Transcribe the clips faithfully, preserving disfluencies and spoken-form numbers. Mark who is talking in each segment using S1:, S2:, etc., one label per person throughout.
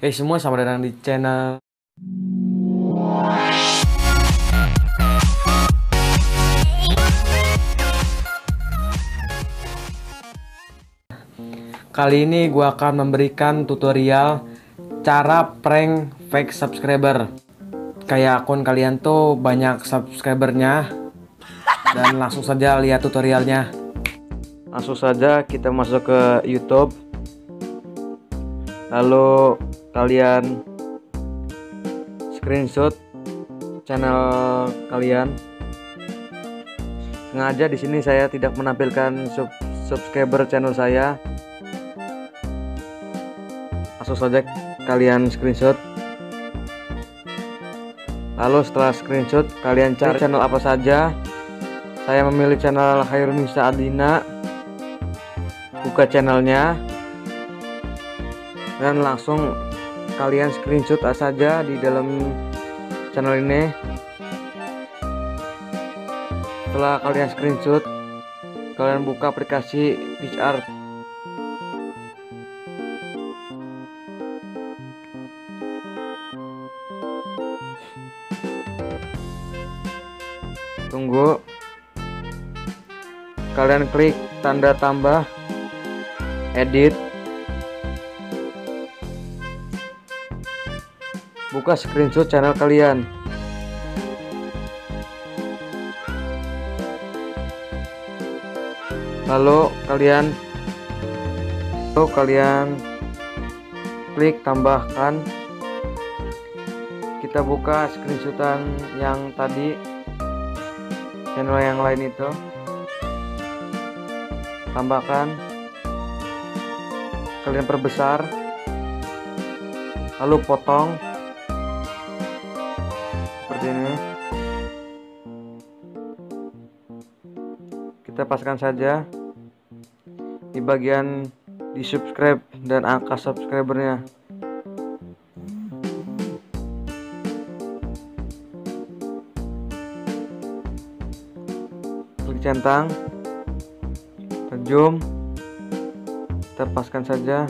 S1: Hey semua, selamat datang di channel Kali ini gue akan memberikan tutorial cara prank fake subscriber. Kayak akun kalian tuh banyak subscribernya. Dan langsung saja lihat tutorialnya. Langsung saja kita masuk ke YouTube. Lalu kalian screenshot channel kalian. Sengaja di sini saya tidak menampilkan sub subscriber channel saya. Langsung saja kalian screenshot. Lalu setelah screenshot kalian cari channel apa saja. Saya memilih channel Khairunisa Adina. Buka channelnya dan langsung kalian screenshot saja di dalam channel ini. Setelah kalian screenshot, kalian buka aplikasi PixArt. Tunggu. Kalian klik tanda tambah, edit, buka screenshot channel kalian. Lalu kalian lalu kalian klik tambahkan. Kita buka screenshotan yang tadi, channel yang lain itu. Tambahkan, kalian perbesar, lalu potong seperti ini. Kita paskan saja di bagian di subscribe dan angka subscribernya. Klik centang, zoom, kita paskan saja.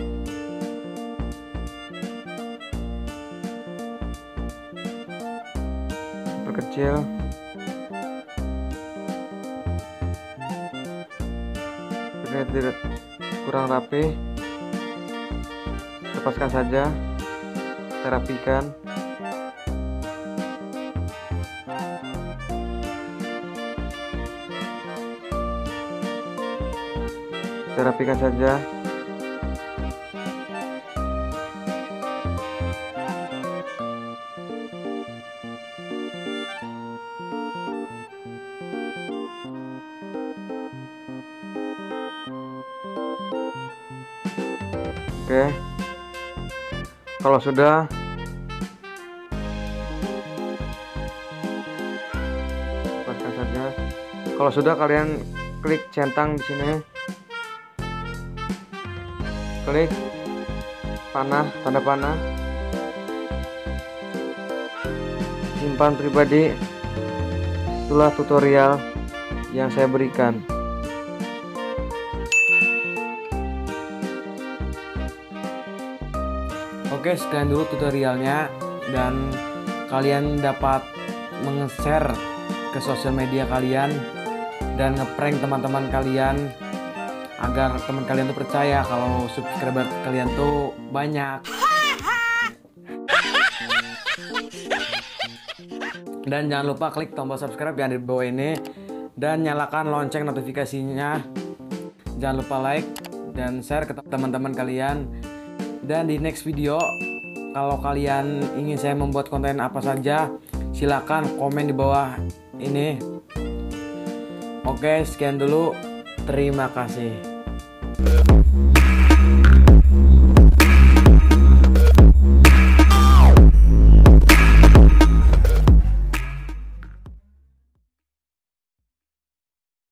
S1: Perkecil. Ini tidak kurang rapi. Lepaskan saja. Kita rapikan. Kita rapikan saja. Oke, kalau sudah lepaskan saja. Kalau sudah kalian klik centang di sini, klik panah, tanda panah, simpan pribadi. Itulah tutorial yang saya berikan. Oke, sekian dulu tutorialnya, dan kalian dapat meng-share ke sosial media kalian dan ngeprank teman-teman kalian agar teman kalian tuh percaya kalau subscriber kalian tuh banyak. Dan jangan lupa klik tombol subscribe yang ada di bawah ini dan nyalakan lonceng notifikasinya. Jangan lupa like dan share ke teman-teman kalian. Dan di next video, kalau kalian ingin saya membuat konten apa saja, silakan komen di bawah ini. Oke, sekian dulu. Terima kasih.